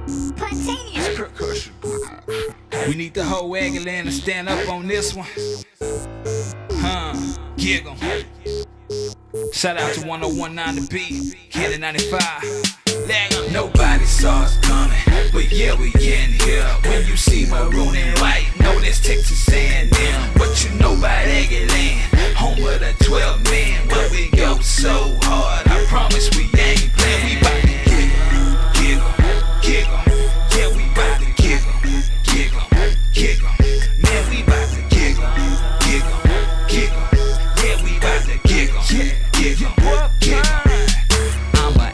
Spontaneous percussion. We need the whole Aggieland to stand up on this one. Giggle. Shout out to 1019 The Beat, Kid at 95. Nobody saw us coming, but yeah, we in here. When you see maroon and white, know that's Texas A&M. What you know about Aggieland, home of the 12 men. But we go so hard, I promise we ain't playing. We bout to giggle, giggle. Yeah, we bout to giggle, giggle, giggle. Man, we bout to giggle, giggle, giggle. Yeah, we bout to giggle, giggle, giggle. I'm a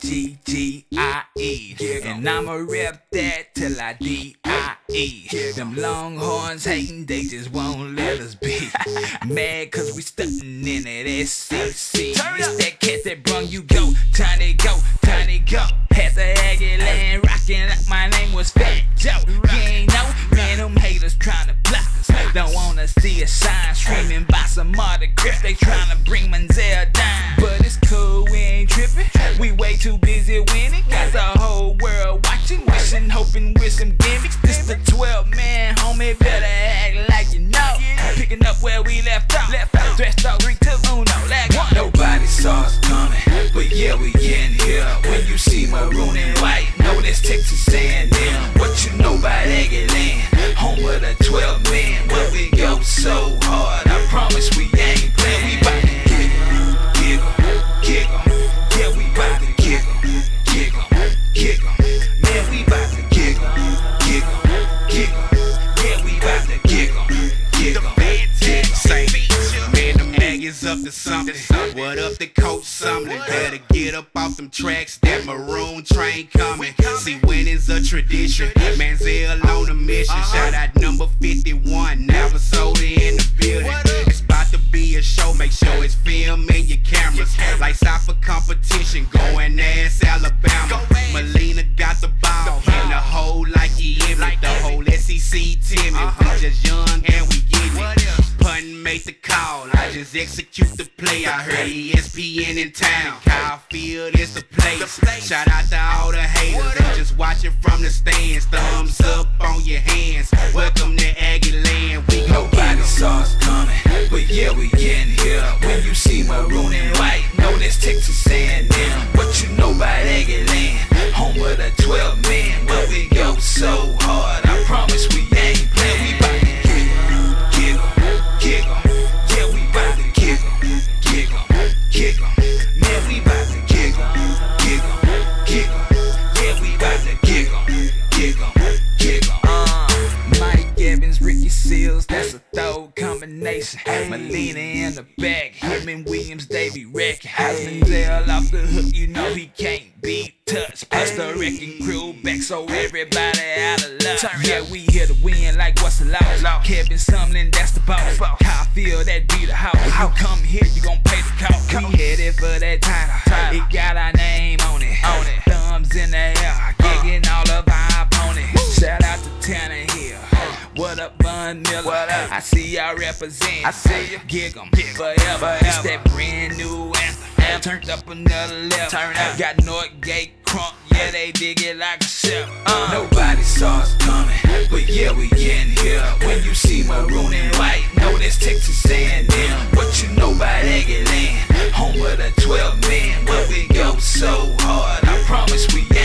A-G-G-I-E, and I'ma rep that till I D-I-E. Them Longhorns hating, they just won't let us be. Mad cause we stuntin' in that SEC. It's that cat that brung you go, tiny go, tiny go. Had the Aggieland rockin' like my name was Fat Joe. You ain't know, man, them haters tryna block us. Don't wanna see us shine, screaming by some autographs. They tryna bring Manziel down, but it's cool, we ain't trippin'. We way too busy winning, got the whole world watching, wishing, hoping with some gimmicks. This the 12-man, homie, better act like you know. Picking up where we left off, dressed out 3, 2, 1, let go. Nobody saw us coming, but yeah, we in here. When you see maroon and white, know that's Texas A&M. What you know about Aggieland, home of the 12 men. But we go so hard, I promise we ain't playing. We bout to giggle, giggle. Yeah, we bout to giggle, giggle, giggle. Man, we bout to giggle, giggle, giggle. Yeah, we bout to giggle, giggle, giggle. Man, them Aggies up to something. What up the coach something? Better get up off them tracks, that maroon train coming. See, winning's a tradition. Manziel on a mission. Shout out number 51, Navasoda in the building. It's about to be a show, make sure it's filming your cameras. Lights out for competition, going ass Alabama. Molina got the ball, in the hole like he in it. The whole SEC timid, we just young and we getting it. Pun made the call, I just execute the play. I heard ESPN in town, Kyle Field is the place. Shout out to all the haters, they just watching from the stands. Thumbs up on your hands, welcome to Aggieland. We go. Nobody saw us coming, but yeah, we in here. When you see maroon and white, know that's Texas A&M. What you know about Aggieland, home of the 12 men. But we go so hard, I promise we ain't playing. We bout to giggle, giggle. Yeah, we bout to giggle, giggle, giggle. Man, we bout to giggle, giggle, giggle. Yeah, we bout to giggle, giggle, giggle. Mike Evans, Ricky Seals, that's a throw combination. Molina in the back, him and Williams, they be wrecking. Manziel off the hook, you know he can't be touched. Plus the wrecking crew back, so everybody out of luck. Yeah, we here to win, like what's the loss? Kevin Sumlin, that's the boss. Kyle Field, that be the house. If you come here, you gon' pay the cost. We headed for that title, it got our name on it. Thumbs in the air, gigging all of our opponents. Shout out to Tanner Hill. What up, Von Miller? What up? I see y'all represent. I see you. Gig 'em forever. It's that brand new anthem. Turned up another level. Turn up. Got Northgate Crunk. Yeah, they dig it like a chef. Nobody saw us coming, but yeah, we in here. When you see maroon and white, know that's Texas A&M. What you know about Aggieland, home of the 12 men. But we go so hard, I promise we